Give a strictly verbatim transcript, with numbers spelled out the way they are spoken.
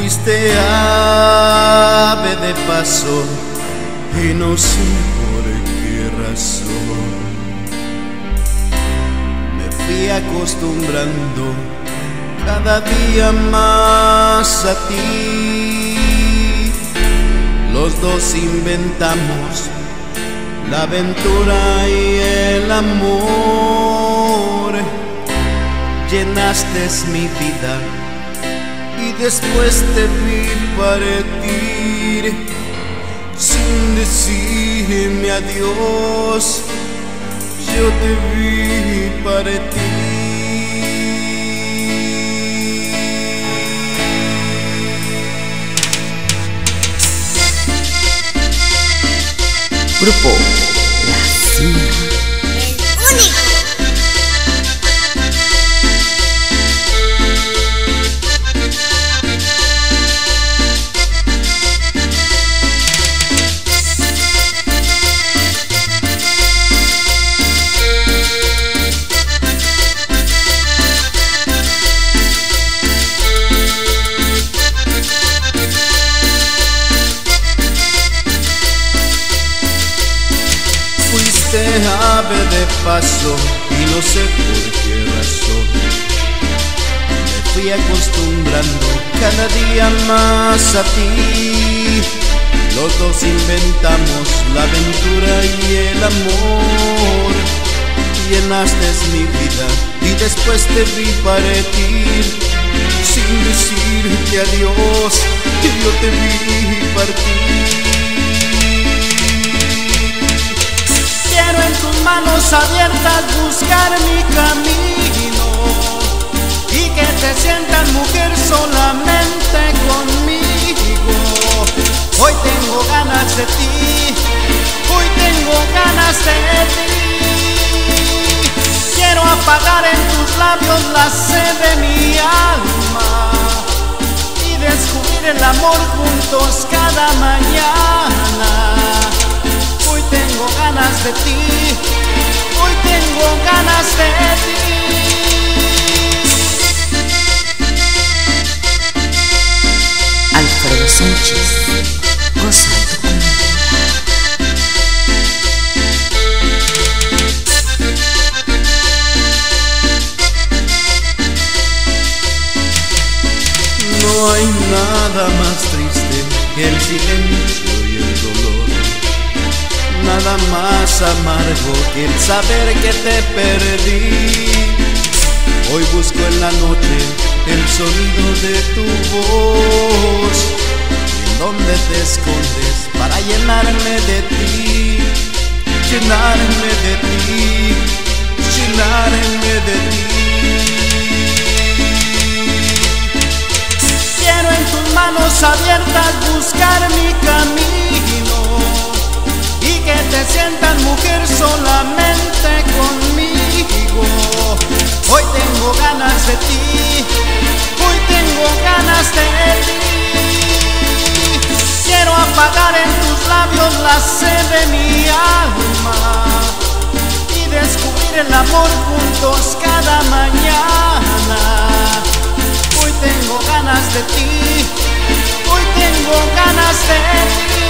Fuiste ave de paso y no sé por qué razón me fui acostumbrando cada día más a ti. Los dos inventamos la aventura y el amor. Llenaste mi vida y después te vi partir sin decirme adiós. Yo te vi partir. Grupo La Cima. Fuiste ave de paso y no sé por qué razón me fui acostumbrando cada día más a ti. Los dos inventamos la aventura y el amor. Llenaste mi vida y después te vi partir sin decirte adiós. Yo te vi partir. Quiero en tus manos abiertas buscar mi camino y que te sientas mujer solamente conmigo. Hoy tengo ganas de ti, hoy tengo ganas de ti. Quiero apagar en tus labios la sed de mi alma y descubrir el amor juntos cada mañana. Hoy tengo ganas de ti, hoy tengo ganas de ti. Alfredo Sánchez, gozando conmigo. No hay nada más triste que el silencio y el dolor. Nada más amargo que el saber que te perdí. Hoy busco en la noche el sonido de tu voz. ¿En dónde te escondes para llenarme de ti? Llenarme de ti, llenarme de ti. Quiero en tus manos abiertas buscar mi camino y que te sientas mujer solamente conmigo. Hoy tengo ganas de ti, hoy tengo ganas de ti. Quiero apagar en tus labios la sed de mi alma y descubrir el amor juntos cada mañana. Hoy tengo ganas de ti, hoy tengo ganas de ti.